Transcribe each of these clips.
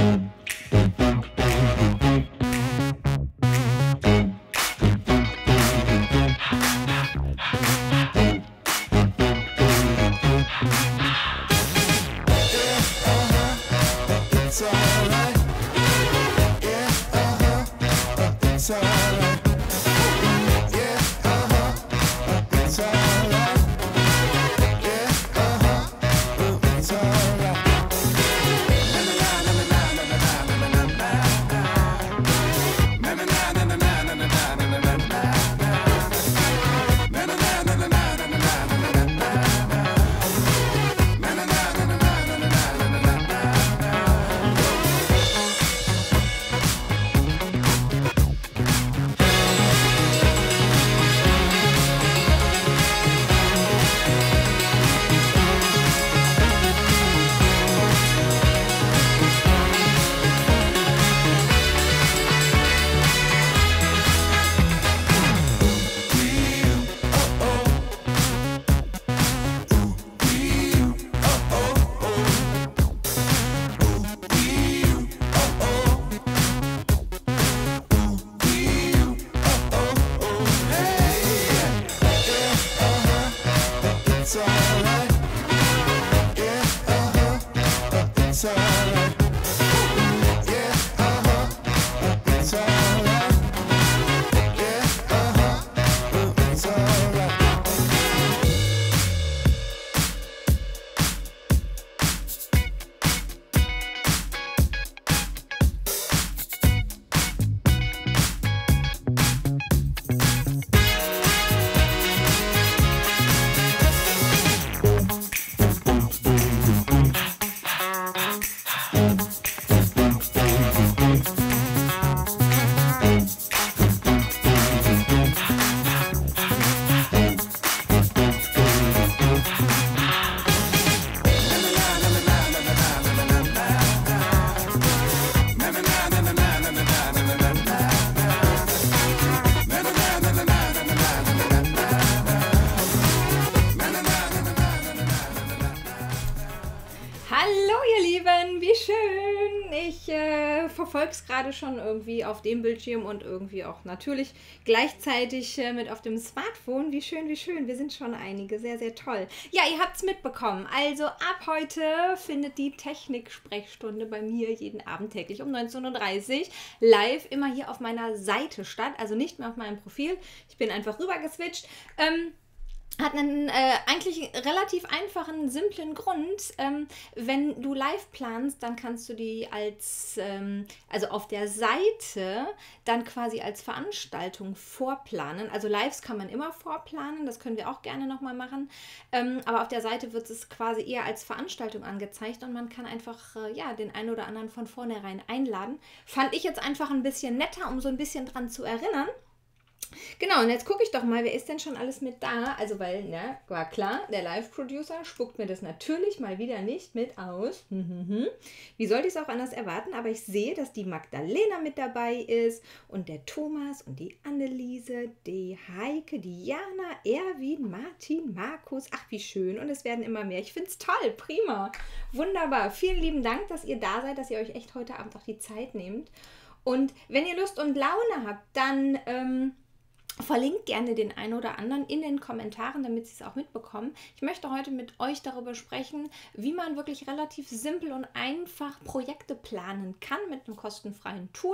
Verfolge es gerade schon irgendwie auf dem Bildschirm und irgendwie auch natürlich gleichzeitig mit auf dem Smartphone. Wie schön, wie schön. Wir sind schon einige. Sehr, sehr toll. Ja, ihr habt es mitbekommen. Also ab heute findet die Technik-Sprechstunde bei mir jeden Abend täglich um 19:30 Uhr live immer hier auf meiner Seite statt. Also nicht mehr auf meinem Profil. Ich bin einfach rüber geswitcht. Hat einen eigentlich relativ einfachen, simplen Grund. Wenn du live planst, dann kannst du die als, also auf der Seite, dann quasi als Veranstaltung vorplanen. Also Lives kann man immer vorplanen, das können wir auch gerne nochmal machen. Aber auf der Seite wird es quasi eher als Veranstaltung angezeigt und man kann einfach ja, den einen oder anderen von vornherein einladen. Fand ich jetzt einfach ein bisschen netter, um so ein bisschen dran zu erinnern. Genau, und jetzt gucke ich doch mal, wer ist denn schon alles mit da? Also, weil, ne, war klar, der Live-Producer spuckt mir das natürlich mal wieder nicht mit aus. Wie sollte ich es auch anders erwarten? Aber ich sehe, dass die Magdalena mit dabei ist und der Thomas und die Anneliese, die Heike, die Jana, Erwin, Martin, Markus. Ach, wie schön. Und es werden immer mehr. Ich finde es toll, prima, wunderbar. Vielen lieben Dank, dass ihr da seid, dass ihr euch echt heute Abend auch die Zeit nehmt. Und wenn ihr Lust und Laune habt, dann verlinkt gerne den einen oder anderen in den Kommentaren, damit sie es auch mitbekommen. Ich möchte heute mit euch darüber sprechen, wie man wirklich relativ simpel und einfach Projekte planen kann mit einem kostenfreien Tool.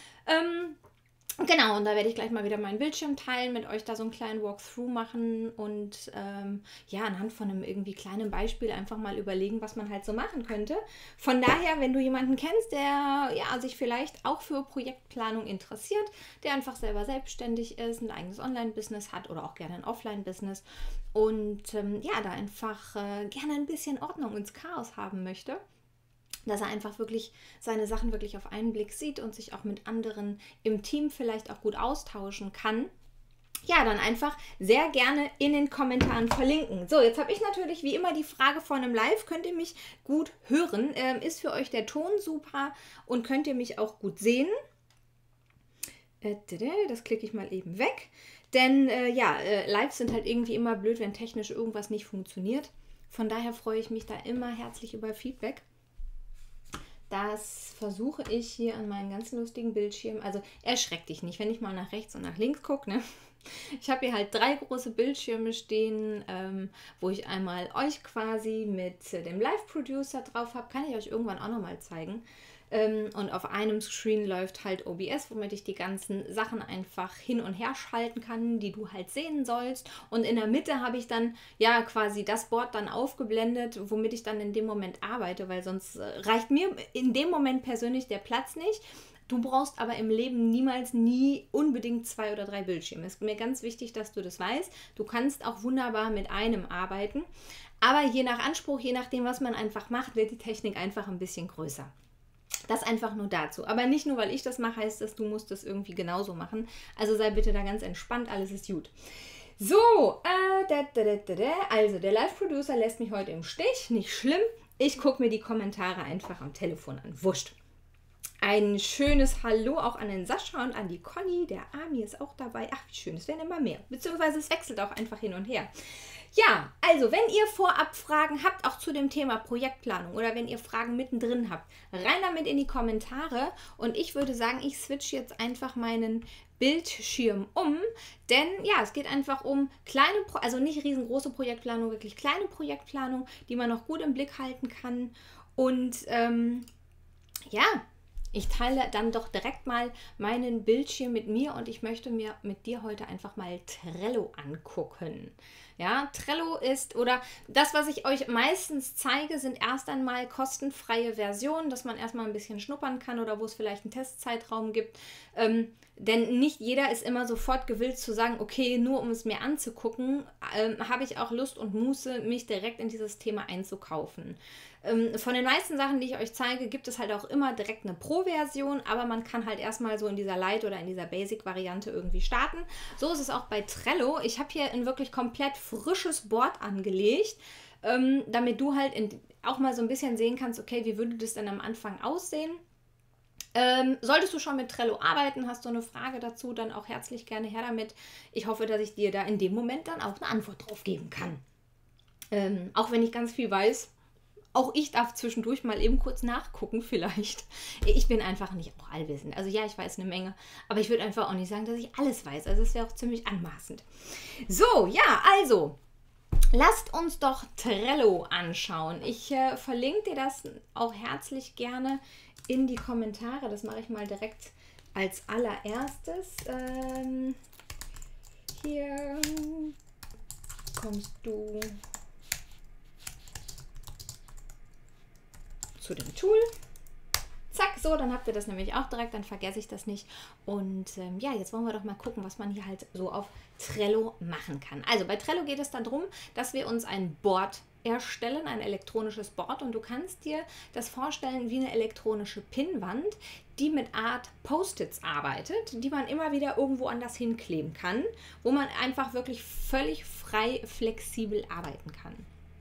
Genau, und da werde ich gleich mal wieder meinen Bildschirm teilen, mit euch da so einen kleinen Walkthrough machen und ja, anhand von einem irgendwie kleinen Beispiel einfach mal überlegen, was man halt so machen könnte. Von daher, wenn du jemanden kennst, der ja, sich vielleicht auch für Projektplanung interessiert, der einfach selber selbstständig ist, ein eigenes Online-Business hat oder auch gerne ein Offline-Business und ja, da einfach gerne ein bisschen Ordnung ins Chaos haben möchte, dass er einfach wirklich seine Sachen wirklich auf einen Blick sieht und sich auch mit anderen im Team vielleicht auch gut austauschen kann, ja, dann einfach sehr gerne in den Kommentaren verlinken. So, jetzt habe ich natürlich wie immer die Frage vor einem Live, könnt ihr mich gut hören? Ist für euch der Ton super und könnt ihr mich auch gut sehen? Das klicke ich mal eben weg, denn ja, Lives sind halt irgendwie immer blöd, wenn technisch irgendwas nicht funktioniert. Von daher freue ich mich da immer herzlich über Feedback. Das versuche ich hier an meinen ganz lustigen Bildschirm. Also erschreck dich nicht, wenn ich mal nach rechts und nach links gucke, ne? Ich habe hier halt 3 große Bildschirme stehen, wo ich einmal euch quasi mit dem Live-Producer drauf habe. Kann ich euch irgendwann auch nochmal zeigen. Und auf einem Screen läuft halt OBS, womit ich die ganzen Sachen einfach hin und her schalten kann, die du halt sehen sollst. Und in der Mitte habe ich dann ja quasi das Board dann aufgeblendet, womit ich dann in dem Moment arbeite, weil sonst reicht mir in dem Moment persönlich der Platz nicht. Du brauchst aber im Leben nie unbedingt 2 oder 3 Bildschirme. Es ist mir ganz wichtig, dass du das weißt. Du kannst auch wunderbar mit einem arbeiten. Aber je nach Anspruch, je nachdem, was man einfach macht, wird die Technik einfach ein bisschen größer. Das einfach nur dazu. Aber nicht nur, weil ich das mache, heißt das, du musst das irgendwie genauso machen. Also sei bitte da ganz entspannt, alles ist gut. So, also der Live-Producer lässt mich heute im Stich. Nicht schlimm. Ich gucke mir die Kommentare einfach am Telefon an. Wurscht. Ein schönes Hallo auch an den Sascha und an die Conny. Der Ami ist auch dabei. Ach, wie schön, es werden immer mehr. Beziehungsweise es wechselt auch einfach hin und her. Ja, also wenn ihr vorab Fragen habt, auch zu dem Thema Projektplanung oder wenn ihr Fragen mittendrin habt, rein damit in die Kommentare. Und ich würde sagen, ich switche jetzt einfach meinen Bildschirm um, denn ja, es geht einfach um kleine, also nicht riesengroße Projektplanung, wirklich kleine Projektplanung, die man noch gut im Blick halten kann. Und ja, ich teile dann doch direkt mal meinen Bildschirm mit mir und ich möchte mir mit dir heute einfach mal Trello angucken. Ja, Trello ist, oder das, was ich euch meistens zeige, sind erst einmal kostenfreie Versionen, dass man erstmal ein bisschen schnuppern kann oder wo es vielleicht einen Testzeitraum gibt. Denn nicht jeder ist immer sofort gewillt zu sagen, okay, nur um es mir anzugucken, habe ich auch Lust und Muße, mich direkt in dieses Thema einzukaufen. Von den meisten Sachen, die ich euch zeige, gibt es halt auch immer direkt eine Pro-Version, aber man kann halt erstmal so in dieser Light- oder in dieser Basic-Variante irgendwie starten. So ist es auch bei Trello. Ich habe hier ein wirklich komplett frisches Board angelegt, damit du halt auch mal so ein bisschen sehen kannst, okay, wie würde das denn am Anfang aussehen? Solltest du schon mit Trello arbeiten, hast du eine Frage dazu, dann auch herzlich gerne her damit. Ich hoffe, dass ich dir da in dem Moment dann auch eine Antwort drauf geben kann. Auch wenn ich ganz viel weiß, auch ich darf zwischendurch mal eben kurz nachgucken vielleicht. Ich bin einfach nicht auch allwissend. Also ja, ich weiß eine Menge, aber ich würde einfach auch nicht sagen, dass ich alles weiß. Also das wäre auch ziemlich anmaßend. So, ja, also lasst uns doch Trello anschauen. Ich verlinke dir das auch herzlich gerne in die Kommentare. Das mache ich mal direkt als allererstes. Hier kommst du zu dem Tool. Zack, so, dann habt ihr das nämlich auch direkt, dann vergesse ich das nicht. Und ja, jetzt wollen wir doch mal gucken, was man hier halt so auf Trello machen kann. Also bei Trello geht es dann darum, dass wir uns ein Board erstellen, ein elektronisches Board, und du kannst dir das vorstellen wie eine elektronische Pinnwand, die mit Art Post-its arbeitet, die man immer wieder irgendwo anders hinkleben kann, wo man einfach wirklich völlig frei, flexibel arbeiten kann.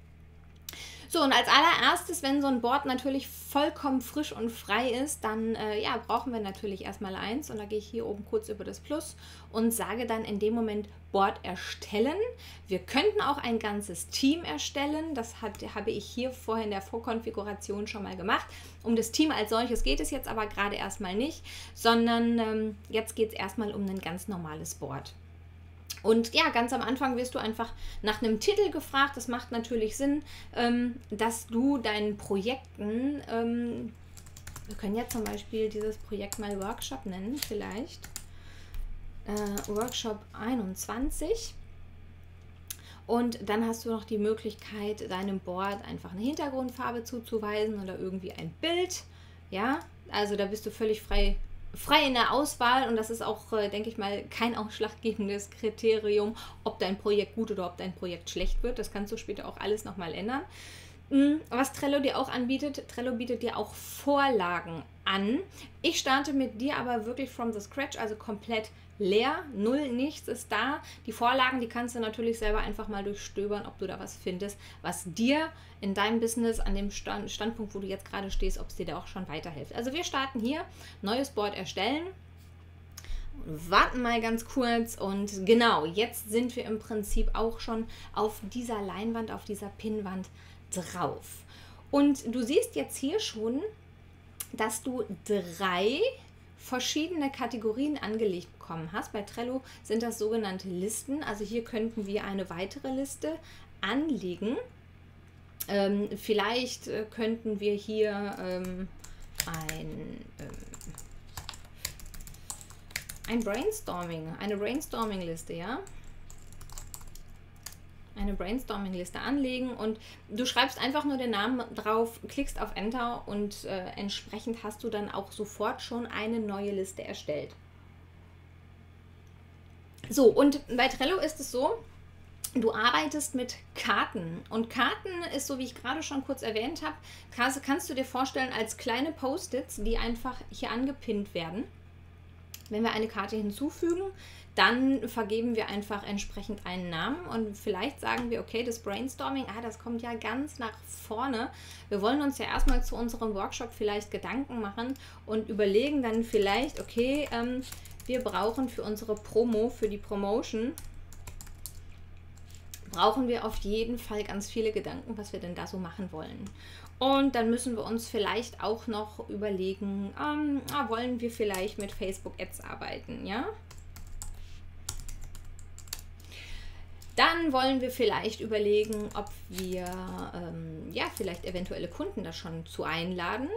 So, und als allererstes, wenn so ein Board natürlich vollkommen frisch und frei ist, dann ja, brauchen wir natürlich erstmal eins. Und da gehe ich hier oben kurz über das Plus und sage dann in dem Moment Board erstellen. Wir könnten auch ein ganzes Team erstellen. Das habe ich hier vorher in der Vorkonfiguration schon mal gemacht. Um das Team als solches geht es jetzt aber gerade erstmal nicht, sondern jetzt geht es erstmal um ein ganz normales Board. Und ja, ganz am Anfang wirst du einfach nach einem Titel gefragt. Das macht natürlich Sinn, dass du deinen Projekten, wir können ja zum Beispiel dieses Projekt mal Workshop nennen, vielleicht. Workshop 21. Und dann hast du noch die Möglichkeit, deinem Board einfach eine Hintergrundfarbe zuzuweisen oder irgendwie ein Bild. Ja, also da bist du völlig frei in der Auswahl, und das ist auch, denke ich mal, kein ausschlaggebendes Kriterium, ob dein Projekt gut oder ob dein Projekt schlecht wird. Das kannst du später auch alles nochmal ändern. Was Trello dir auch anbietet, Trello bietet dir auch Vorlagen an. Ich starte mit dir aber wirklich from the scratch, also komplett leer, null, nichts ist da. Die Vorlagen, die kannst du natürlich selber einfach mal durchstöbern, ob du da was findest, was dir in deinem Business an dem Standpunkt, wo du jetzt gerade stehst, ob es dir da auch schon weiterhilft. Also wir starten hier, neues Board erstellen, warten mal ganz kurz und genau, jetzt sind wir im Prinzip auch schon auf dieser Leinwand, auf dieser Pinnwand drauf. Und du siehst jetzt hier schon, dass du 3 verschiedene Kategorien angelegt bekommen hast. Bei Trello sind das sogenannte Listen. Also hier könnten wir eine weitere Liste anlegen. Vielleicht könnten wir hier eine Brainstorming-Liste, ja? Eine Brainstorming-Liste anlegen und du schreibst einfach nur den Namen drauf, klickst auf Enter und entsprechend hast du dann auch sofort schon eine neue Liste erstellt. So, und bei Trello ist es so, du arbeitest mit Karten und Karten ist, so wie ich gerade schon kurz erwähnt habe, kannst du dir vorstellen als kleine Post-its, die einfach hier angepinnt werden. Wenn wir eine Karte hinzufügen, dann vergeben wir einfach entsprechend einen Namen und vielleicht sagen wir, okay, das Brainstorming, das kommt ja ganz nach vorne. Wir wollen uns ja erstmal zu unserem Workshop vielleicht Gedanken machen und überlegen dann vielleicht, okay, wir brauchen für unsere Promo, für die Promotion, brauchen wir auf jeden Fall ganz viele Gedanken, was wir denn da so machen wollen. Und dann müssen wir uns vielleicht auch noch überlegen, wollen wir vielleicht mit Facebook Ads arbeiten, ja? Dann wollen wir vielleicht überlegen, ob wir vielleicht eventuelle Kunden da schon zu einladen.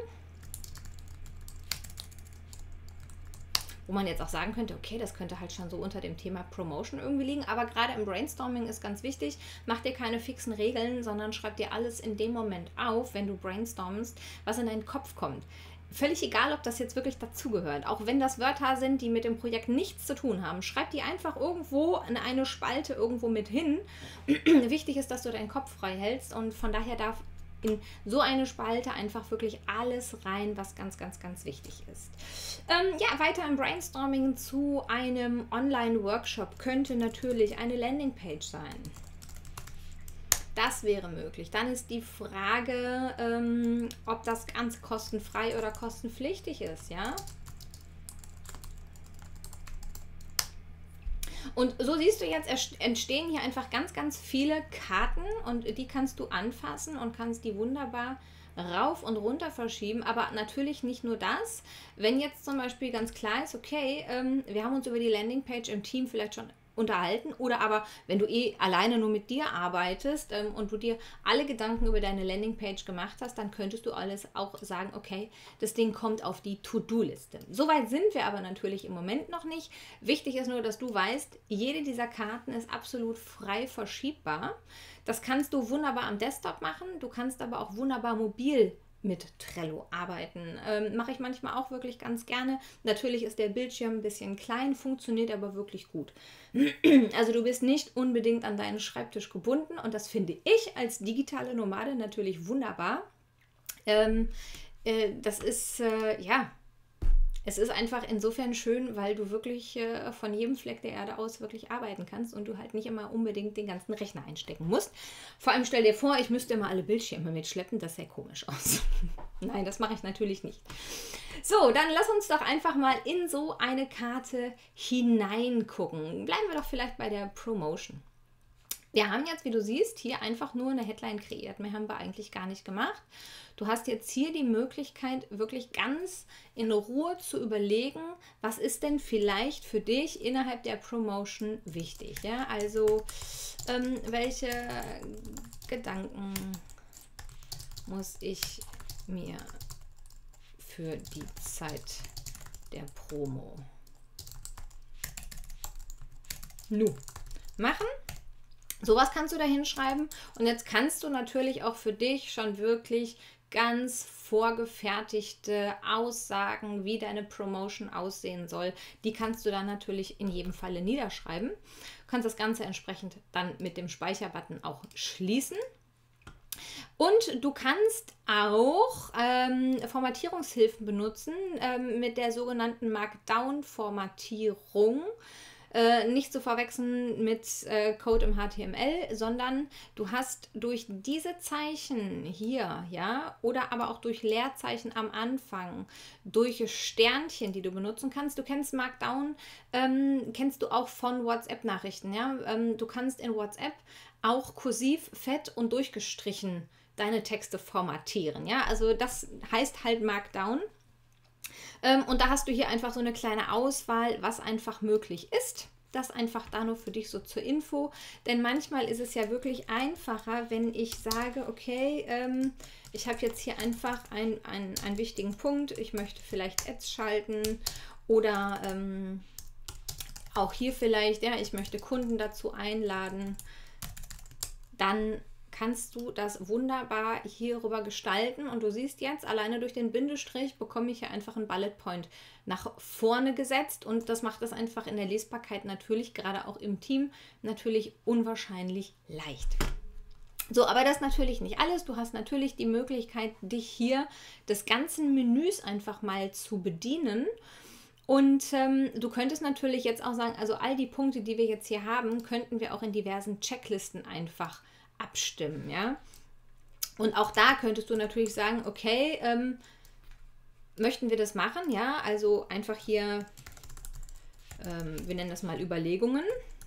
Wo man jetzt auch sagen könnte, okay, das könnte halt schon so unter dem Thema Promotion irgendwie liegen. Aber gerade im Brainstorming ist ganz wichtig, mach dir keine fixen Regeln, sondern schreib dir alles in dem Moment auf, wenn du brainstormst, was in deinen Kopf kommt. Völlig egal, ob das jetzt wirklich dazugehört. Auch wenn das Wörter sind, die mit dem Projekt nichts zu tun haben. Schreib die einfach irgendwo in eine Spalte irgendwo mit hin. Wichtig ist, dass du deinen Kopf frei hältst und von daher darf in so eine Spalte einfach wirklich alles rein, was ganz, ganz, ganz wichtig ist. Weiter im Brainstorming zu einem Online-Workshop könnte natürlich eine Landingpage sein. Das wäre möglich. Dann ist die Frage, ob das Ganze kostenfrei oder kostenpflichtig ist, ja? Und so siehst du jetzt, entstehen hier einfach ganz, ganz viele Karten und die kannst du anfassen und kannst die wunderbar rauf und runter verschieben, aber natürlich nicht nur das. Wenn jetzt zum Beispiel ganz klar ist, okay, wir haben uns über die Landingpage im Team vielleicht schon unterhalten oder aber wenn du alleine nur mit dir arbeitest und du dir alle Gedanken über deine Landingpage gemacht hast, dann könntest du alles auch sagen, okay, das Ding kommt auf die To-Do-Liste. Soweit sind wir aber natürlich im Moment noch nicht. Wichtig ist nur, dass du weißt, jede dieser Karten ist absolut frei verschiebbar. Das kannst du wunderbar am Desktop machen, du kannst aber auch wunderbar mobil mit Trello arbeiten. Mache ich manchmal auch wirklich ganz gerne. Natürlich ist der Bildschirm ein bisschen klein, funktioniert aber wirklich gut. Also du bist nicht unbedingt an deinen Schreibtisch gebunden und das finde ich als digitale Nomade natürlich wunderbar. Das ist, es ist einfach insofern schön, weil du wirklich von jedem Fleck der Erde aus wirklich arbeiten kannst und du halt nicht immer unbedingt den ganzen Rechner einstecken musst. Vor allem stell dir vor, ich müsste immer alle Bildschirme mitschleppen, das sähe komisch aus. Nein, das mache ich natürlich nicht. So, dann lass uns doch einfach mal in so eine Karte hineingucken. Bleiben wir doch vielleicht bei der Promotion. Wir haben jetzt, wie du siehst, hier einfach nur eine Headline kreiert. Mehr haben wir eigentlich gar nicht gemacht. Du hast jetzt hier die Möglichkeit, wirklich ganz in Ruhe zu überlegen, was ist denn vielleicht für dich innerhalb der Promotion wichtig. Ja? Also, welche Gedanken muss ich mir für die Zeit der Promo machen? Sowas kannst du da hinschreiben und jetzt kannst du natürlich auch für dich schon wirklich ganz vorgefertigte Aussagen, wie deine Promotion aussehen soll, die kannst du dann natürlich in jedem Falle niederschreiben. Du kannst das Ganze entsprechend dann mit dem Speicherbutton auch schließen. Und du kannst auch Formatierungshilfen benutzen mit der sogenannten Markdown-Formatierung. Nicht zu verwechseln mit Code im HTML, sondern du hast durch diese Zeichen hier, ja, oder aber auch durch Leerzeichen am Anfang, durch Sternchen, die du benutzen kannst. Du kennst Markdown, kennst du auch von WhatsApp-Nachrichten, ja. Du kannst in WhatsApp auch kursiv, fett und durchgestrichen deine Texte formatieren, ja. Also das heißt halt Markdown. Und da hast du hier einfach so eine kleine Auswahl, was einfach möglich ist. Das einfach da nur für dich so zur Info. Denn manchmal ist es ja wirklich einfacher, wenn ich sage, okay, ich habe jetzt hier einfach einen wichtigen Punkt. Ich möchte vielleicht Ads schalten oder auch hier vielleicht, ja, ich möchte Kunden dazu einladen. Dann kannst du das wunderbar hierüber gestalten und du siehst jetzt, alleine durch den Bindestrich bekomme ich hier einfach einen Bullet Point nach vorne gesetzt und das macht es einfach in der Lesbarkeit natürlich, gerade auch im Team, natürlich unwahrscheinlich leicht. So, aber das ist natürlich nicht alles. Du hast natürlich die Möglichkeit, dich hier des ganzen Menüs einfach mal zu bedienen. Und du könntest natürlich jetzt auch sagen, also all die Punkte, die wir jetzt hier haben, könnten wir auch in diversen Checklisten einfach abstimmen, ja. Und auch da könntest du natürlich sagen, okay, möchten wir das machen, ja, also einfach hier, wir nennen das mal Überlegungen.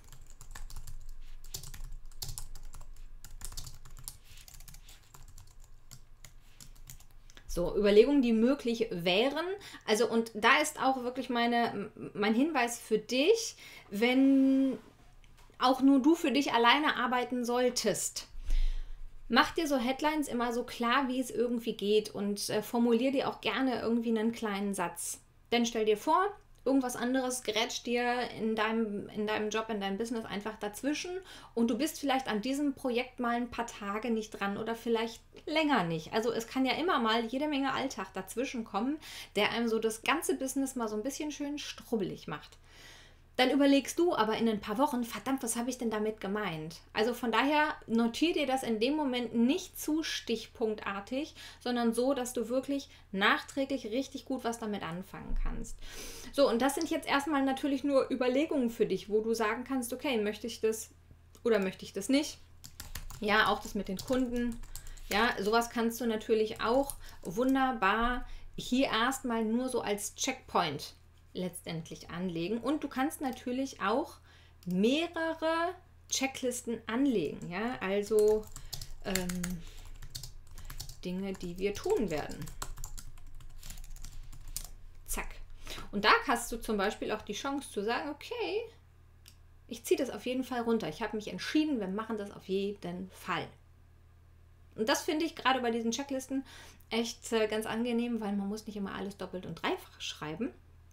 So, Überlegungen, die möglich wären. Also, und da ist auch wirklich mein Hinweis für dich, wenn auch nur du für dich alleine arbeiten solltest. Mach dir so Headlines immer so klar, wie es irgendwie geht und formulier dir auch gerne irgendwie einen kleinen Satz. Denn stell dir vor, irgendwas anderes grätscht dir in deinem Job, in deinem Business einfach dazwischen und du bist vielleicht an diesem Projekt mal ein paar Tage nicht dran oder vielleicht länger nicht. Also es kann ja immer mal jede Menge Alltag dazwischen kommen, der einem so das ganze Business mal so ein bisschen schön strubbelig macht. Dann überlegst du aber in ein paar Wochen, verdammt, was habe ich denn damit gemeint? Also von daher notier dir das in dem Moment nicht zu stichpunktartig, sondern so, dass du wirklich nachträglich richtig gut was damit anfangen kannst. So, und das sind jetzt erstmal natürlich nur Überlegungen für dich, wo du sagen kannst, okay, möchte ich das oder möchte ich das nicht? Ja, auch das mit den Kunden. Ja, sowas kannst du natürlich auch wunderbar hier erstmal nur so als Checkpoint letztendlich anlegen. Und du kannst natürlich auch mehrere Checklisten anlegen. Ja, also Dinge, die wir tun werden. Zack. Und da hast du zum Beispiel auch die Chance zu sagen, okay, ich ziehe das auf jeden Fall runter. Ich habe mich entschieden, wir machen das auf jeden Fall. Und das finde ich gerade bei diesen Checklisten echt ganz angenehm, weil man muss nicht immer alles doppelt und dreifach schreiben.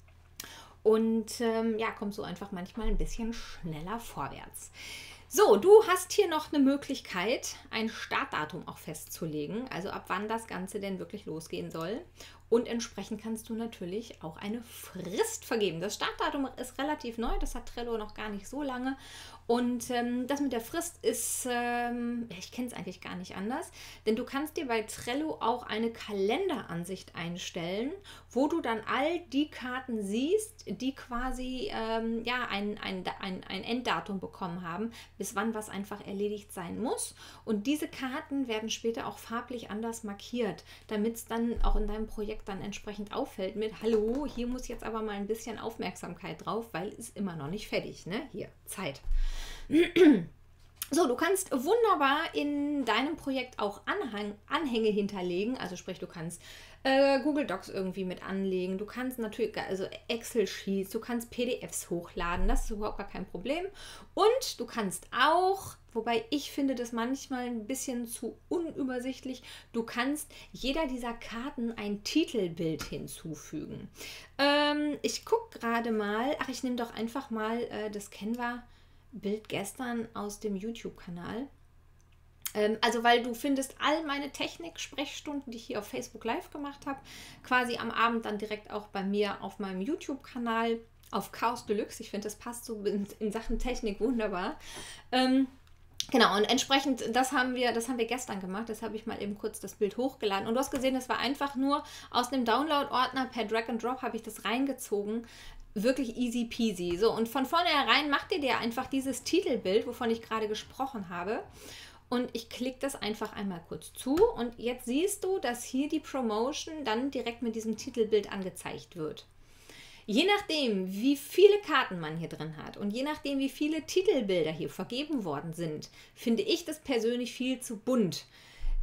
Und ja, kommt so einfach manchmal ein bisschen schneller vorwärts. So, du hast hier noch eine Möglichkeit, ein Startdatum auch festzulegen, also ab wann das Ganze denn wirklich losgehen soll. Und entsprechend kannst du natürlich auch eine Frist vergeben. Das Startdatum ist relativ neu, das hat Trello noch gar nicht so lange. Und das mit der Frist ist, ich kenne es eigentlich gar nicht anders, denn du kannst dir bei Trello auch eine Kalenderansicht einstellen, wo du dann all die Karten siehst, die quasi ja, ein Enddatum bekommen haben, bis wann was einfach erledigt sein muss. Und diese Karten werden später auch farblich anders markiert, damit es dann auch in deinem Projekt dann entsprechend auffällt mit, hallo, hier muss jetzt aber mal ein bisschen Aufmerksamkeit drauf, weil es immer noch nicht fertig, ne? Hier, Zeit. So, du kannst wunderbar in deinem Projekt auch Anhänge hinterlegen, also sprich, du kannst Google Docs irgendwie mit anlegen, du kannst natürlich, also Excel-Sheets, du kannst PDFs hochladen, das ist überhaupt gar kein Problem. Und du kannst auch, wobei ich finde das manchmal ein bisschen zu unübersichtlich, du kannst jeder dieser Karten ein Titelbild hinzufügen. Ich gucke gerade mal, ach, ich nehme doch einfach mal das Canva-Bild gestern aus dem YouTube-Kanal. Also weil du findest all meine Technik-Sprechstunden, die ich hier auf Facebook Live gemacht habe, quasi am Abend dann direkt auch bei mir auf meinem YouTube-Kanal auf Chaos Deluxe. Ich finde, das passt so in Sachen Technik wunderbar. Genau, und entsprechend, das haben wir gestern gemacht. Das habe ich mal eben kurz das Bild hochgeladen. Und du hast gesehen, das war einfach nur aus dem Download-Ordner per Drag and Drop habe ich das reingezogen. Wirklich easy peasy. So, und von vornherein macht ihr dir einfach dieses Titelbild, wovon ich gerade gesprochen habe. Und ich klicke das einfach einmal kurz zu und jetzt siehst du, dass hier die Promotion dann direkt mit diesem Titelbild angezeigt wird. Je nachdem, wie viele Karten man hier drin hat und je nachdem, wie viele Titelbilder hier vergeben worden sind, finde ich das persönlich viel zu bunt.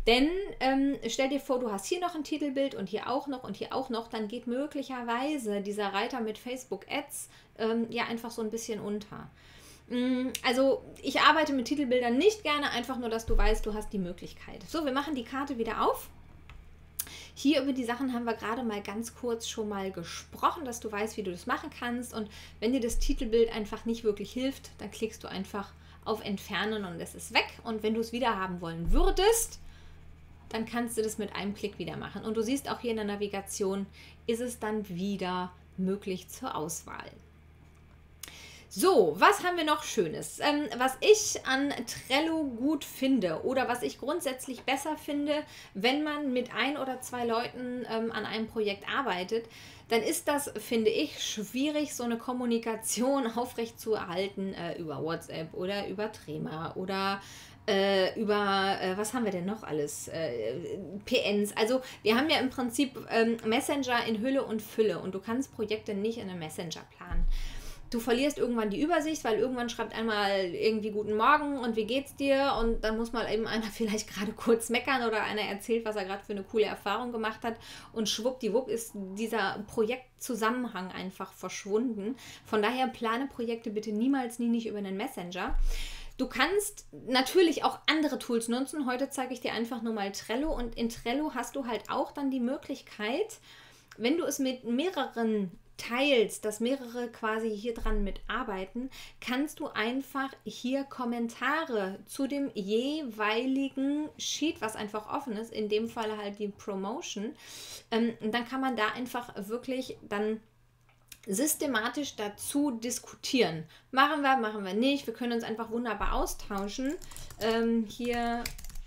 Denn stell dir vor, du hast hier noch ein Titelbild und hier auch noch und hier auch noch, dann geht möglicherweise dieser Reiter mit Facebook Ads ja einfach so ein bisschen unter. Also ich arbeite mit Titelbildern nicht gerne, einfach nur, dass du weißt, du hast die Möglichkeit. So, wir machen die Karte wieder auf. Hier über die Sachen haben wir gerade mal ganz kurz schon mal gesprochen, dass du weißt, wie du das machen kannst. Und wenn dir das Titelbild einfach nicht wirklich hilft, dann klickst du einfach auf Entfernen und es ist weg. Und wenn du es wieder haben wollen würdest, dann kannst du das mit einem Klick wieder machen. Und du siehst auch hier in der Navigation, ist es dann wieder möglich zur Auswahl. So, was haben wir noch Schönes? Was ich an Trello gut finde oder was ich grundsätzlich besser finde, wenn man mit 1 oder 2 Leuten an einem Projekt arbeitet, dann ist das, finde ich, schwierig, so eine Kommunikation aufrecht zu erhalten über WhatsApp oder über Trema oder was haben wir denn noch alles? PNs. Also wir haben ja im Prinzip Messenger in Hülle und Fülle und du kannst Projekte nicht in einem Messenger planen. Du verlierst irgendwann die Übersicht, weil irgendwann schreibt einmal irgendwie Guten Morgen und wie geht's dir? Und dann muss mal eben einer vielleicht gerade kurz meckern oder einer erzählt, was er gerade für eine coole Erfahrung gemacht hat. Und schwuppdiwupp ist dieser Projektzusammenhang einfach verschwunden. Von daher plane Projekte bitte niemals, nie nicht über einen Messenger. Du kannst natürlich auch andere Tools nutzen. Heute zeige ich dir einfach nur mal Trello. Und in Trello hast du halt auch dann die Möglichkeit, wenn du es mit mehreren teilst, dass mehrere quasi hier dran mitarbeiten, kannst du einfach hier Kommentare zu dem jeweiligen Sheet, was einfach offen ist, in dem Fall halt die Promotion, dann kann man da einfach wirklich dann systematisch dazu diskutieren. Machen wir nicht, wir können uns einfach wunderbar austauschen. Hier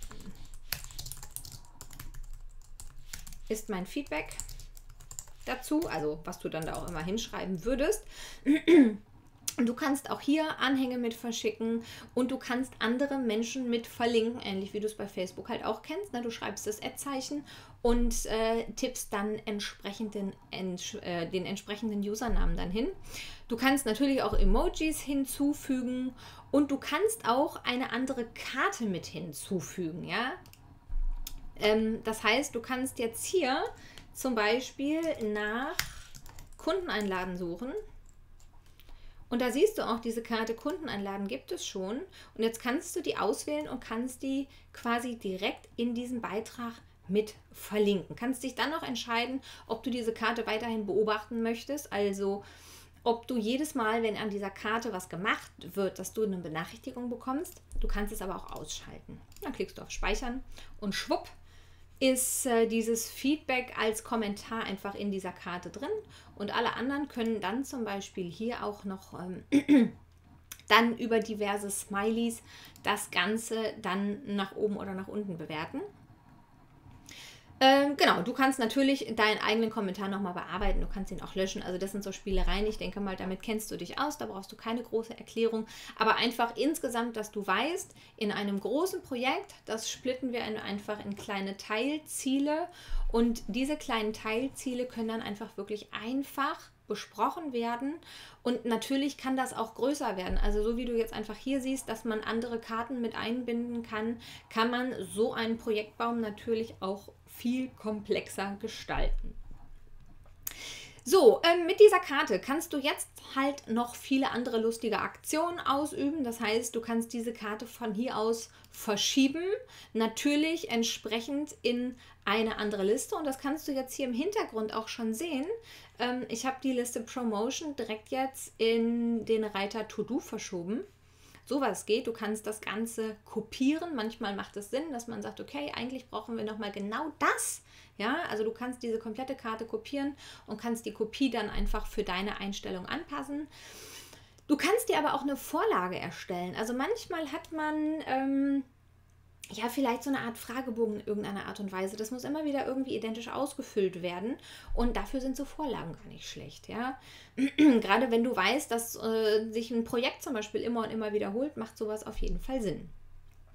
ist mein Feedback dazu, also was du dann da auch immer hinschreiben würdest. Du kannst auch hier Anhänge mit verschicken und du kannst andere Menschen mit verlinken, ähnlich wie du es bei Facebook halt auch kennst. Ne? Du schreibst das Ad-Zeichen und tippst dann den entsprechenden Usernamen dann hin. Du kannst natürlich auch Emojis hinzufügen und du kannst auch eine andere Karte mit hinzufügen. Ja? Das heißt, du kannst jetzt hier zum Beispiel nach Kunden einladen suchen. Und da siehst du auch, diese Karte Kunden einladen gibt es schon. Und jetzt kannst du die auswählen und kannst die quasi direkt in diesen Beitrag mit verlinken. Kannst dich dann noch entscheiden, ob du diese Karte weiterhin beobachten möchtest. Also ob du jedes Mal, wenn an dieser Karte was gemacht wird, dass du eine Benachrichtigung bekommst. Du kannst es aber auch ausschalten. Dann klickst du auf Speichern und schwupp, ist dieses Feedback als Kommentar einfach in dieser Karte drin und alle anderen können dann zum Beispiel hier auch noch dann über diverse Smileys das Ganze dann nach oben oder nach unten bewerten. Genau, du kannst natürlich deinen eigenen Kommentar nochmal bearbeiten, du kannst ihn auch löschen, also das sind so Spielereien, ich denke mal, damit kennst du dich aus, da brauchst du keine große Erklärung, aber einfach insgesamt, dass du weißt, in einem großen Projekt, das splitten wir einfach in kleine Teilziele und diese kleinen Teilziele können dann einfach wirklich einfach besprochen werden und natürlich kann das auch größer werden, also so wie du jetzt einfach hier siehst, dass man andere Karten mit einbinden kann, kann man so einen Projektbaum natürlich auch viel komplexer gestalten. So, mit dieser Karte kannst du jetzt halt noch viele andere lustige Aktionen ausüben. Das heißt, du kannst diese Karte von hier aus verschieben, natürlich entsprechend in eine andere Liste. Und das kannst du jetzt hier im Hintergrund auch schon sehen. Ich habe die Liste Promotion direkt jetzt in den Reiter To-Do verschoben. So was geht, du kannst das Ganze kopieren. Manchmal macht es Sinn, dass man sagt, okay, eigentlich brauchen wir nochmal genau das. Ja, also du kannst diese komplette Karte kopieren und kannst die Kopie dann einfach für deine Einstellung anpassen. Du kannst dir aber auch eine Vorlage erstellen. Also manchmal hat man ja, vielleicht so eine Art Fragebogen in irgendeiner Art und Weise. Das muss immer wieder irgendwie identisch ausgefüllt werden und dafür sind so Vorlagen gar nicht schlecht. Ja? Gerade wenn du weißt, dass sich ein Projekt zum Beispiel immer und immer wiederholt, macht sowas auf jeden Fall Sinn.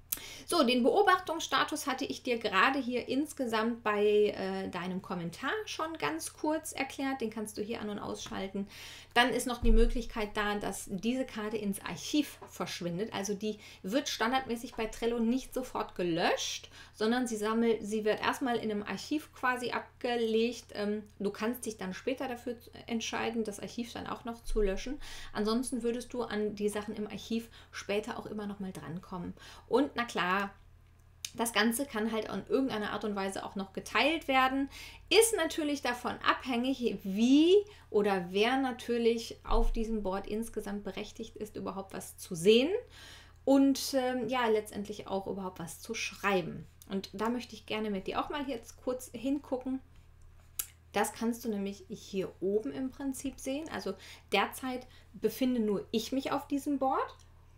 So, den Beobachtungsstatus hatte ich dir gerade hier insgesamt bei deinem Kommentar schon ganz kurz erklärt. Den kannst du hier an- und ausschalten. Dann ist noch die Möglichkeit da, dass diese Karte ins Archiv verschwindet. Also die wird standardmäßig bei Trello nicht sofort gelöscht, sondern sie wird erstmal in einem Archiv quasi abgelegt. Du kannst dich dann später dafür entscheiden, das Archiv dann auch noch zu löschen. Ansonsten würdest du an die Sachen im Archiv später auch immer noch mal drankommen. Und na klar, das Ganze kann halt in irgendeiner Art und Weise auch noch geteilt werden. Ist natürlich davon abhängig, wie oder wer natürlich auf diesem Board insgesamt berechtigt ist, überhaupt was zu sehen und ja, letztendlich auch überhaupt was zu schreiben. Und da möchte ich gerne mit dir auch mal jetzt kurz hingucken. Das kannst du nämlich hier oben im Prinzip sehen. Also derzeit befinde nur ich mich auf diesem Board.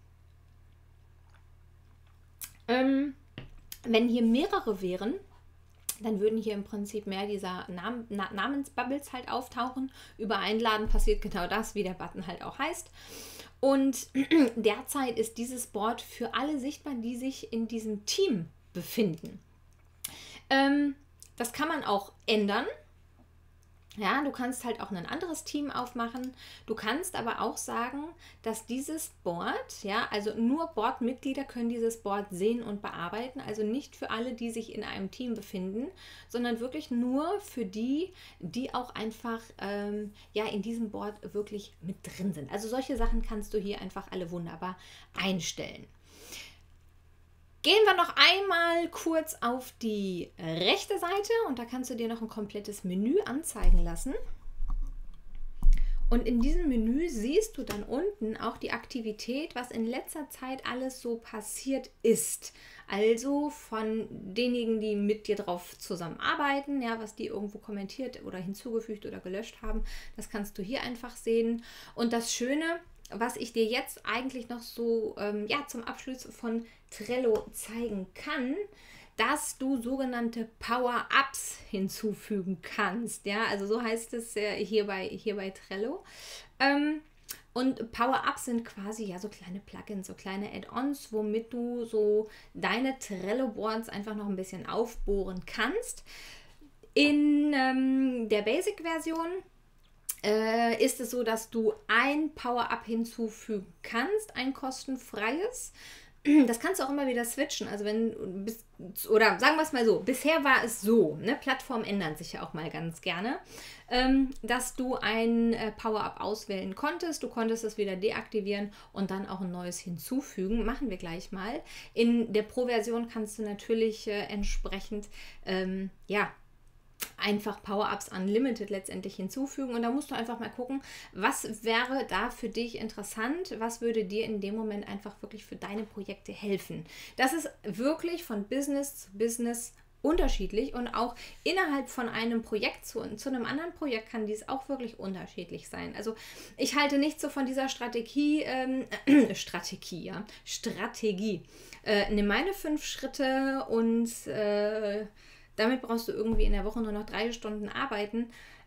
Wenn hier mehrere wären, dann würden hier im Prinzip mehr dieser Namensbubbles halt auftauchen. Über Einladen passiert genau das, wie der Button halt auch heißt. Und derzeit ist dieses Board für alle sichtbar, die sich in diesem Team befinden. Das kann man auch ändern. Ja, du kannst halt auch ein anderes Team aufmachen. Du kannst aber auch sagen, dass dieses Board, ja, also nur Boardmitglieder können dieses Board sehen und bearbeiten. Also nicht für alle, die sich in einem Team befinden, sondern wirklich nur für die, die auch einfach ja, in diesem Board wirklich mit drin sind. Also solche Sachen kannst du hier einfach alle wunderbar einstellen. Gehen wir noch einmal kurz auf die rechte Seite und da kannst du dir noch ein komplettes Menü anzeigen lassen. Und in diesem Menü siehst du dann unten auch die Aktivität, was in letzter Zeit alles so passiert ist. Also von denjenigen, die mit dir drauf zusammenarbeiten, ja, was die irgendwo kommentiert oder hinzugefügt oder gelöscht haben, das kannst du hier einfach sehen. Und das Schöne, was ich dir jetzt eigentlich noch so ja, zum Abschluss von Trello zeigen kann, dass du sogenannte Power-Ups hinzufügen kannst. Ja, also so heißt es hier bei Trello. Und Power-Ups sind quasi ja so kleine Plugins, so kleine Add-ons, womit du so deine Trello-Boards einfach noch ein bisschen aufbohren kannst. In der Basic-Version ist es so, dass du ein Power-Up hinzufügen kannst, ein kostenfreies. Das kannst du auch immer wieder switchen. Also wenn oder sagen wir es mal so, bisher war es so, ne, Plattformen ändern sich ja auch mal ganz gerne, dass du ein Power-Up auswählen konntest. Du konntest es wieder deaktivieren und dann auch ein neues hinzufügen. Machen wir gleich mal. In der Pro-Version kannst du natürlich entsprechend, ja, einfach Power-Ups Unlimited letztendlich hinzufügen und da musst du einfach mal gucken, was wäre da für dich interessant, was würde dir in dem Moment einfach wirklich für deine Projekte helfen. Das ist wirklich von Business zu Business unterschiedlich und auch innerhalb von einem Projekt zu einem anderen Projekt kann dies auch wirklich unterschiedlich sein. Also ich halte nicht so von dieser Strategie, nimm meine 5 Schritte und damit brauchst du irgendwie in der Woche nur noch 3 Stunden arbeiten.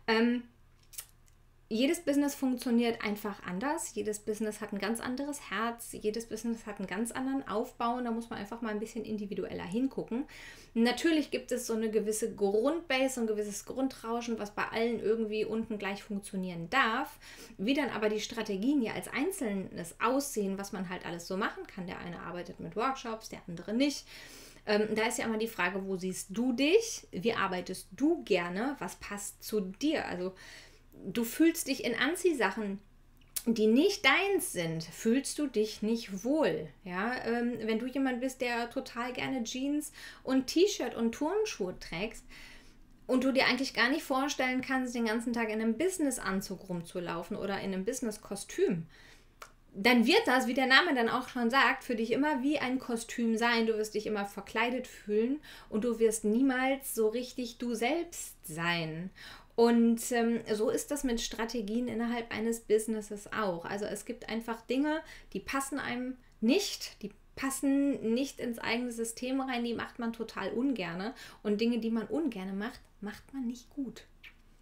Jedes Business funktioniert einfach anders. Jedes Business hat ein ganz anderes Herz. Jedes Business hat einen ganz anderen Aufbau. Und da muss man einfach mal ein bisschen individueller hingucken. Natürlich gibt es so eine gewisse Grundbase, ein gewisses Grundrauschen, was bei allen irgendwie unten gleich funktionieren darf. Wie dann aber die Strategien hier als Einzelnes aussehen, was man halt alles so machen kann. Der eine arbeitet mit Workshops, der andere nicht. Da ist ja immer die Frage, wo siehst du dich? Wie arbeitest du gerne? Was passt zu dir? Also du fühlst dich in Anziehsachen, die nicht deins sind, fühlst du dich nicht wohl. Ja? Wenn du jemand bist, der total gerne Jeans und T-Shirt und Turnschuhe trägst und du dir eigentlich gar nicht vorstellen kannst, den ganzen Tag in einem Businessanzug rumzulaufen oder in einem Businesskostüm, dann wird das, wie der Name dann auch schon sagt, für dich immer wie ein Kostüm sein. Du wirst dich immer verkleidet fühlen und du wirst niemals so richtig du selbst sein. Und so ist das mit Strategien innerhalb eines Businesses auch. Also es gibt einfach Dinge, die passen einem nicht, die passen nicht ins eigene System rein, die macht man total ungerne. Und Dinge, die man ungerne macht, macht man nicht gut.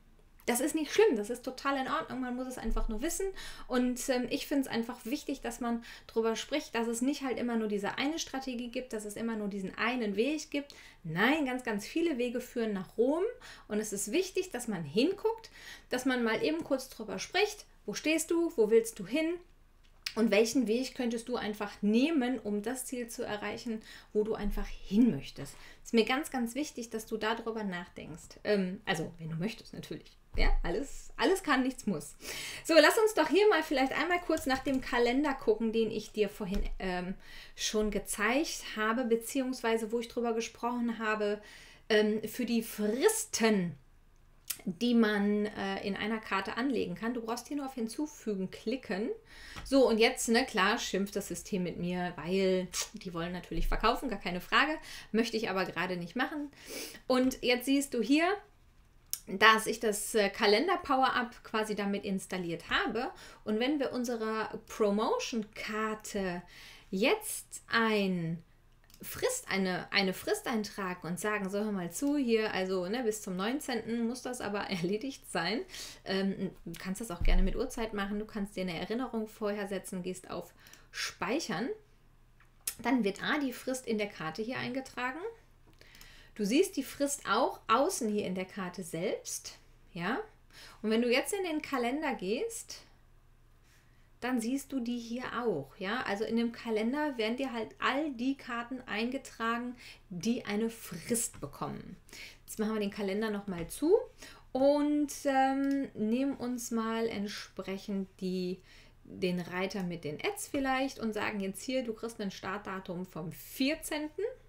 Das ist nicht schlimm, das ist total in Ordnung, man muss es einfach nur wissen und ich finde es einfach wichtig, dass man darüber spricht, dass es nicht halt immer nur diese eine Strategie gibt, dass es immer nur diesen einen Weg gibt. Nein, ganz, ganz viele Wege führen nach Rom und es ist wichtig, dass man hinguckt, dass man mal eben kurz drüber spricht, wo stehst du, wo willst du hin? Und welchen Weg könntest du einfach nehmen, um das Ziel zu erreichen, wo du einfach hin möchtest? Ist mir ganz, ganz wichtig, dass du darüber nachdenkst. Also, wenn du möchtest, natürlich. Ja, alles kann, nichts muss. So, lass uns doch hier mal vielleicht einmal kurz nach dem Kalender gucken, den ich dir vorhin schon gezeigt habe, beziehungsweise wo ich drüber gesprochen habe, für die Fristen, die man in einer Karte anlegen kann. Du brauchst hier nur auf Hinzufügen klicken. So, und jetzt, ne, klar, schimpft das System mit mir, weil die wollen natürlich verkaufen, gar keine Frage. Möchte ich aber gerade nicht machen. Und jetzt siehst du hier, dass ich das Kalender Power-Up quasi damit installiert habe. Und wenn wir unserer Promotion-Karte jetzt eine Frist eintragen und sagen, so, hör mal zu, hier, also ne, bis zum 19. muss das aber erledigt sein. Du kannst das auch gerne mit Uhrzeit machen, du kannst dir eine Erinnerung vorher setzen, gehst auf Speichern. Dann wird die Frist in der Karte hier eingetragen. Du siehst die Frist auch außen hier in der Karte selbst. Ja? Und wenn du jetzt in den Kalender gehst, dann siehst du die hier auch. Ja? Also in dem Kalender werden dir halt all die Karten eingetragen, die eine Frist bekommen. Jetzt machen wir den Kalender nochmal zu und nehmen uns mal entsprechend den Reiter mit den Ads vielleicht und sagen jetzt hier, du kriegst ein Startdatum vom 14.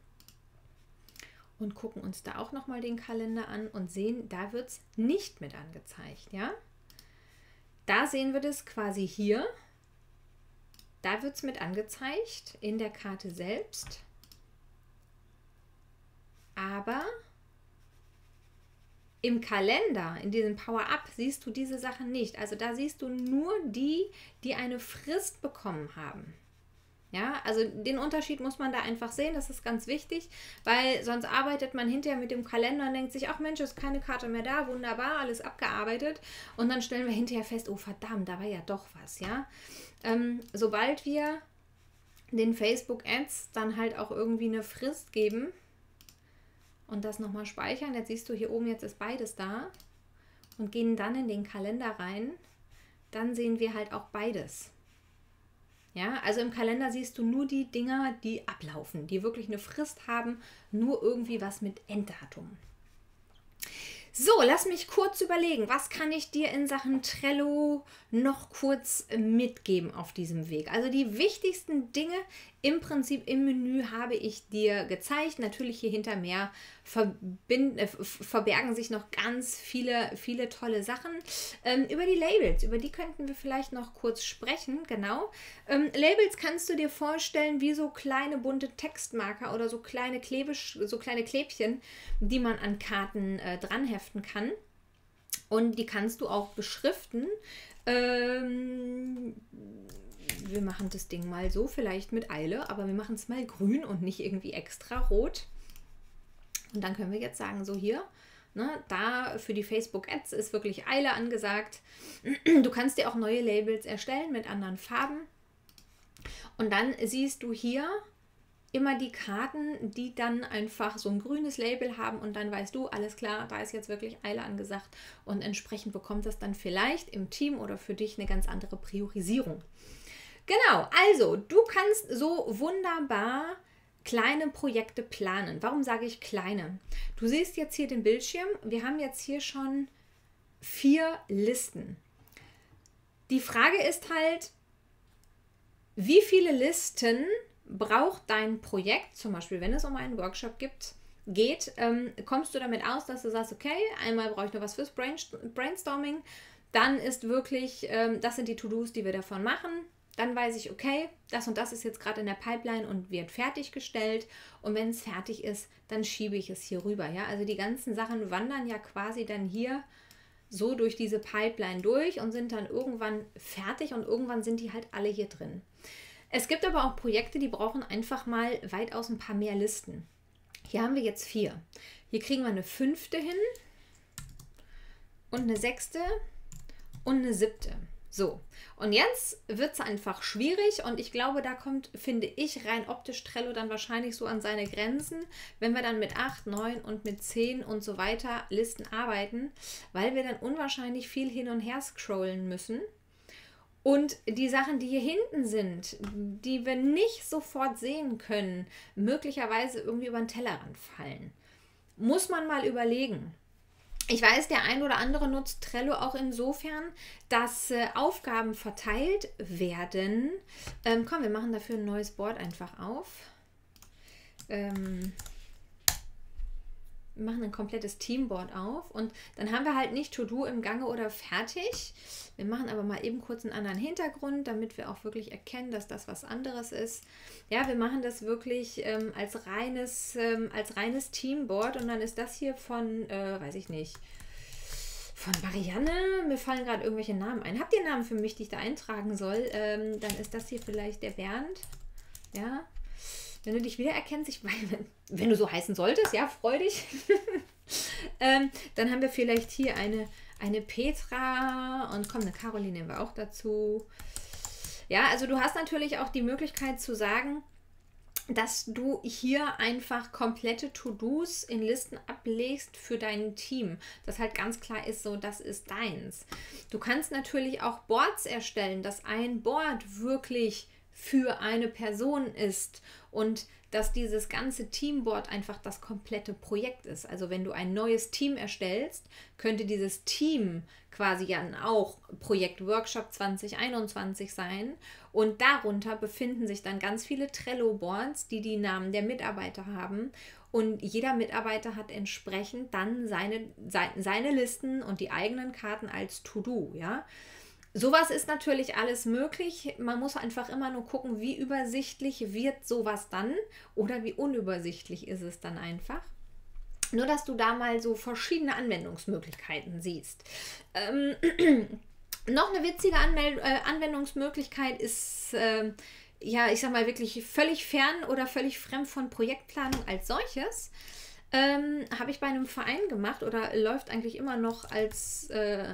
Und gucken uns da auch nochmal den Kalender an und sehen, da wird es nicht mit angezeigt. Ja? Da sehen wir das quasi hier. Da wird es mit angezeigt in der Karte selbst. Aber im Kalender, in diesem Power-Up, siehst du diese Sachen nicht. Also da siehst du nur die, die eine Frist bekommen haben. Ja, also den Unterschied muss man da einfach sehen, das ist ganz wichtig, weil sonst arbeitet man hinterher mit dem Kalender und denkt sich, ach Mensch, ist keine Karte mehr da, wunderbar, alles abgearbeitet und dann stellen wir hinterher fest, oh verdammt, da war ja doch was, ja. Sobald wir den Facebook Ads dann halt auch irgendwie eine Frist geben und das nochmal speichern, jetzt siehst du hier oben, jetzt ist beides da und gehen dann in den Kalender rein, dann sehen wir halt auch beides. Ja, also im Kalender siehst du nur die Dinger, die ablaufen, die wirklich eine Frist haben, nur irgendwie was mit Enddatum. So, lass mich kurz überlegen, was kann ich dir in Sachen Trello noch kurz mitgeben auf diesem Weg? Also die wichtigsten Dinge im Prinzip im Menü habe ich dir gezeigt. Natürlich hier hinter mehr verbergen sich noch ganz viele, viele tolle Sachen. Über die Labels, über die könnten wir vielleicht noch kurz sprechen, genau. Labels kannst du dir vorstellen wie so kleine bunte Textmarker oder so kleine Klebchen, die man an Karten dran heften kann. Und die kannst du auch beschriften. Wir machen das Ding mal so, vielleicht mit Eile, aber wir machen es mal grün und nicht irgendwie extra rot. Und dann können wir jetzt sagen, so hier, ne, da für die Facebook Ads ist wirklich Eile angesagt. Du kannst dir auch neue Labels erstellen mit anderen Farben. Und dann siehst du hier immer die Karten, die dann einfach so ein grünes Label haben und dann weißt du, alles klar, da ist jetzt wirklich Eile angesagt und entsprechend bekommt das dann vielleicht im Team oder für dich eine ganz andere Priorisierung. Genau, also du kannst so wunderbar kleine Projekte planen. Warum sage ich kleine? Du siehst jetzt hier den Bildschirm. Wir haben jetzt hier schon 4 Listen. Die Frage ist halt, wie viele Listen braucht dein Projekt, zum Beispiel wenn es um einen Workshop geht, kommst du damit aus, dass du sagst, okay, einmal brauche ich noch was fürs Brainstorming, dann ist wirklich, das sind die To-Dos, die wir davon machen. Dann weiß ich, okay, das und das ist jetzt gerade in der Pipeline und wird fertiggestellt. Und wenn es fertig ist, dann schiebe ich es hier rüber. Ja? Also die ganzen Sachen wandern ja quasi dann hier so durch diese Pipeline durch und sind dann irgendwann fertig und irgendwann sind die halt alle hier drin. Es gibt aber auch Projekte, die brauchen einfach mal weitaus ein paar mehr Listen. Hier haben wir jetzt 4. Hier kriegen wir eine 5. hin. und eine 6. und eine 7. So, und jetzt wird es einfach schwierig und ich glaube, da kommt, finde ich, rein optisch Trello dann wahrscheinlich so an seine Grenzen, wenn wir dann mit 8, 9 und mit 10 und so weiter Listen arbeiten, weil wir dann unwahrscheinlich viel hin und her scrollen müssen. Und die Sachen, die hier hinten sind, die wir nicht sofort sehen können, möglicherweise irgendwie über den Tellerrand fallen. Muss man mal überlegen. Ich weiß, der ein oder andere nutzt Trello auch insofern, dass Aufgaben verteilt werden. Komm, wir machen dafür ein neues Board einfach auf. Wir machen ein komplettes Teamboard auf und dann haben wir halt nicht To-Do im Gange oder fertig. Wir machen aber mal eben kurz einen anderen Hintergrund, damit wir auch wirklich erkennen, dass das was anderes ist. Ja, wir machen das wirklich als reines Teamboard und dann ist das hier von, weiß ich nicht, von Marianne. Mir fallen gerade irgendwelche Namen ein. Habt ihr Namen für mich, die ich da eintragen soll? Dann ist das hier vielleicht der Bernd. Ja. Wenn du dich wiedererkennst, wenn du so heißen solltest, ja, freu dich. Dann haben wir vielleicht hier eine Petra und komm, eine Caroline nehmen wir auch dazu. Ja, also du hast natürlich auch die Möglichkeit zu sagen, dass du hier einfach komplette To-Dos in Listen ablegst für dein Team. Das halt ganz klar ist so, das ist deins. Du kannst natürlich auch Boards erstellen, dass ein Board wirklich für eine Person ist und dass dieses ganze Teamboard einfach das komplette Projekt ist. Also wenn du ein neues Team erstellst, könnte dieses Team quasi ja auch Projekt Workshop 2021 sein und darunter befinden sich dann ganz viele Trello-Boards, die die Namen der Mitarbeiter haben und jeder Mitarbeiter hat entsprechend dann seine Listen und die eigenen Karten als To-Do, ja. Sowas ist natürlich alles möglich. Man muss einfach immer nur gucken, wie übersichtlich wird sowas dann oder wie unübersichtlich ist es dann einfach. Nur, dass du da mal so verschiedene Anwendungsmöglichkeiten siehst. Noch eine witzige Anwendungsmöglichkeit ist, ja, ich sag mal wirklich völlig fern oder völlig fremd von Projektplanung als solches. Habe ich bei einem Verein gemacht oder läuft eigentlich immer noch als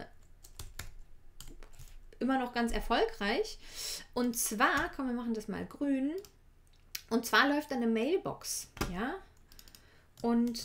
immer noch ganz erfolgreich. Und zwar, komm, wir machen das mal grün. Und zwar läuft da eine Mailbox, ja. Und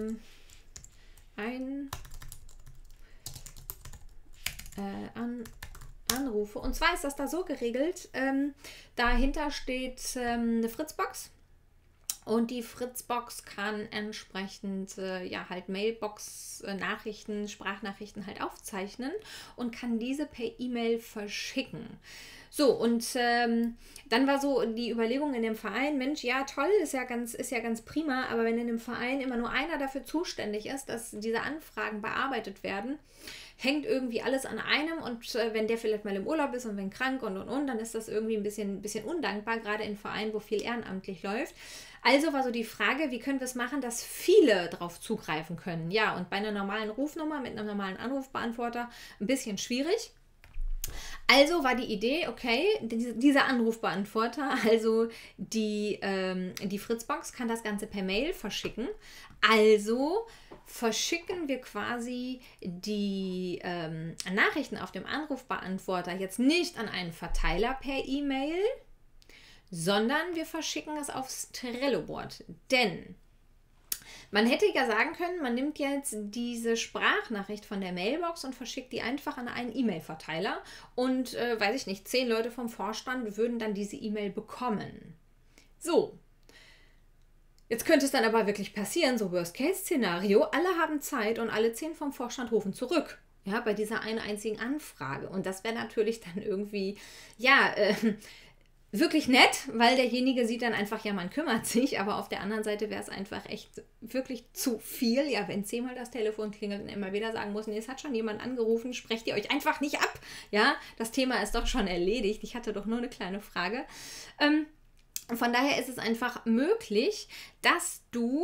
Anrufe. Und zwar ist das da so geregelt, dahinter steht eine Fritzbox. Und die Fritzbox kann entsprechend ja halt Mailbox-Nachrichten, Sprachnachrichten halt aufzeichnen und kann diese per E-Mail verschicken. So, und dann war so die Überlegung in dem Verein, Mensch, ja toll, ist ja ganz prima, aber wenn in dem Verein immer nur einer dafür zuständig ist, dass diese Anfragen bearbeitet werden, hängt irgendwie alles an einem und wenn der vielleicht mal im Urlaub ist und wenn krank und, dann ist das irgendwie ein bisschen undankbar, gerade in Vereinen, wo viel ehrenamtlich läuft. Also war so die Frage, wie können wir es machen, dass viele darauf zugreifen können? Ja, und bei einer normalen Rufnummer mit einem normalen Anrufbeantworter ein bisschen schwierig. Also war die Idee, okay, dieser Anrufbeantworter, also die Fritzbox kann das Ganze per Mail verschicken. Also verschicken wir quasi die Nachrichten auf dem Anrufbeantworter jetzt nicht an einen Verteiler per E-Mail, sondern wir verschicken es aufs Trello-Board. Denn man hätte ja sagen können, man nimmt jetzt diese Sprachnachricht von der Mailbox und verschickt die einfach an einen E-Mail-Verteiler und, weiß ich nicht, 10 Leute vom Vorstand würden dann diese E-Mail bekommen. So, jetzt könnte es dann aber wirklich passieren, so Worst-Case-Szenario, alle haben Zeit und alle 10 vom Vorstand rufen zurück. Ja, bei dieser einen einzigen Anfrage. Und das wäre natürlich dann irgendwie, ja, wirklich nett, weil derjenige sieht dann einfach, ja, man kümmert sich, aber auf der anderen Seite wäre es einfach echt wirklich zu viel, ja, wenn 10-mal das Telefon klingelt und immer wieder sagen muss, nee, es hat schon jemand angerufen, sprecht ihr euch einfach nicht ab, ja, das Thema ist doch schon erledigt, ich hatte doch nur eine kleine Frage. Von daher ist es einfach möglich, dass du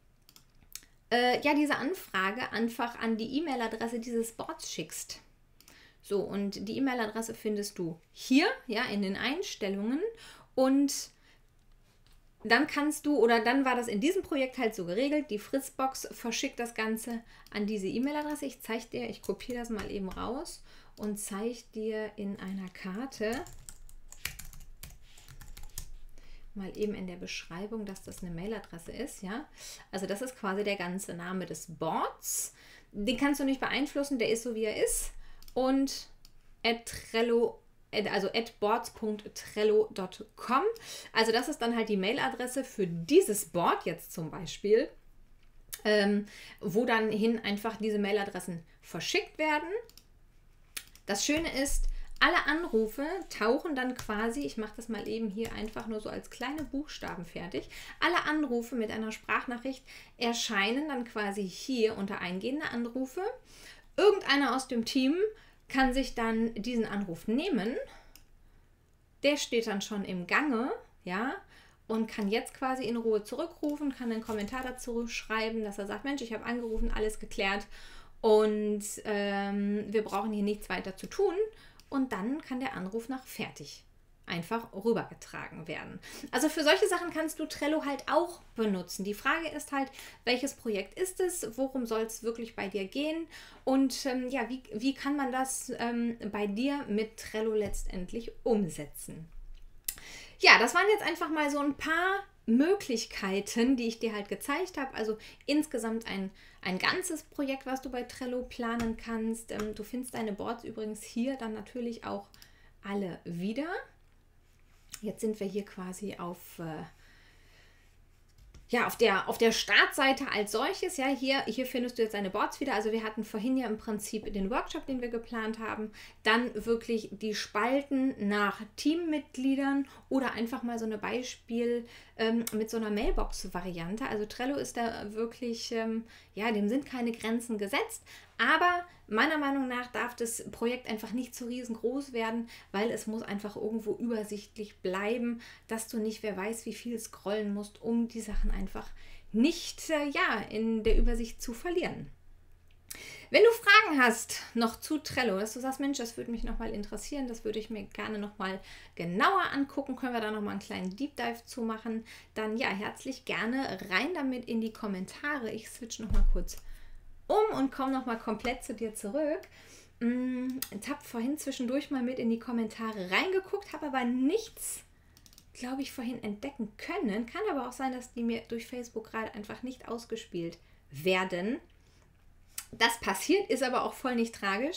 ja diese Anfrage einfach an die E-Mail-Adresse dieses Boards schickst. So, und die E-Mail-Adresse findest du hier, ja, in den Einstellungen und dann kannst du, oder dann war das in diesem Projekt halt so geregelt, die Fritzbox verschickt das Ganze an diese E-Mail-Adresse. Ich zeige dir, ich kopiere das mal eben raus und zeige dir in einer Karte mal eben in der Beschreibung, dass das eine Mailadresse ist, ja. Also das ist quasi der ganze Name des Boards. Den kannst du nicht beeinflussen, der ist so, wie er ist. Und @Trello, also @boards.trello.com. Also das ist dann halt die Mailadresse für dieses Board jetzt zum Beispiel, wo dann hin einfach diese Mailadressen verschickt werden. Das Schöne ist, alle Anrufe tauchen dann quasi, ich mache das mal eben hier einfach nur so als kleine Buchstaben fertig, alle Anrufe mit einer Sprachnachricht erscheinen dann quasi hier unter eingehende Anrufe. Irgendeiner aus dem Team kann sich dann diesen Anruf nehmen, der steht dann schon im Gange, ja, und kann jetzt quasi in Ruhe zurückrufen, kann einen Kommentar dazu schreiben, dass er sagt, Mensch, ich habe angerufen, alles geklärt und wir brauchen hier nichts weiter zu tun. Und dann kann der Anruf nach fertig einfach rübergetragen werden. Also für solche Sachen kannst du Trello halt auch benutzen. Die Frage ist halt, welches Projekt ist es? Worum soll es wirklich bei dir gehen? Und ja, wie kann man das bei dir mit Trello letztendlich umsetzen? Ja, das waren jetzt einfach mal so ein paar Möglichkeiten, die ich dir halt gezeigt habe. Also insgesamt ein ganzes Projekt, was du bei Trello planen kannst. Du findest deine Boards übrigens hier dann natürlich auch alle wieder. Jetzt sind wir hier quasi auf der Startseite als solches. Ja, hier findest du jetzt deine Boards wieder. Also wir hatten vorhin ja im Prinzip den Workshop, den wir geplant haben. Dann wirklich die Spalten nach Teammitgliedern oder einfach mal so eine Beispiel mit so einer Mailbox-Variante. Also Trello ist da wirklich, dem sind keine Grenzen gesetzt. Aber meiner Meinung nach darf das Projekt einfach nicht zu riesengroß werden, weil es muss einfach irgendwo übersichtlich bleiben, dass du nicht, wer weiß, wie viel scrollen musst, um die Sachen einfach nicht in der Übersicht zu verlieren. Wenn du Fragen hast noch zu Trello, dass du sagst, Mensch, das würde mich nochmal interessieren, das würde ich mir gerne nochmal genauer angucken, können wir da nochmal einen kleinen Deep Dive zu machen, dann ja, herzlich gerne rein damit in die Kommentare. Ich switch nochmal kurz um und komme nochmal komplett zu dir zurück. Ich habe vorhin zwischendurch mal mit in die Kommentare reingeguckt, habe aber nichts, glaube ich, vorhin entdecken können. Kann aber auch sein, dass die mir durch Facebook gerade einfach nicht ausgespielt werden. Das passiert, ist aber auch voll nicht tragisch.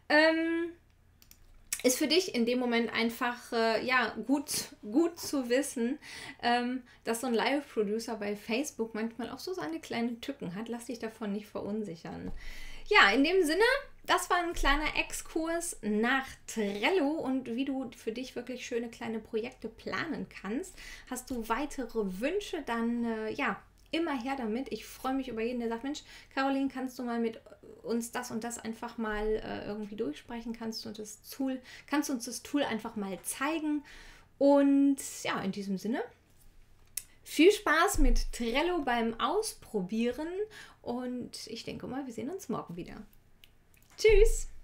Ist für dich in dem Moment einfach gut zu wissen, dass so ein Live-Producer bei Facebook manchmal auch so seine kleinen Tücken hat. Lass dich davon nicht verunsichern. Ja, in dem Sinne, das war ein kleiner Exkurs nach Trello und wie du für dich wirklich schöne kleine Projekte planen kannst. Hast du weitere Wünsche, dann immer her damit. Ich freue mich über jeden, der sagt, Mensch, Caroline, kannst du mal mit uns das und das einfach mal irgendwie durchsprechen? Kannst du uns das Tool einfach mal zeigen? Und ja, in diesem Sinne, viel Spaß mit Trello beim Ausprobieren und ich denke mal, wir sehen uns morgen wieder. Tschüss!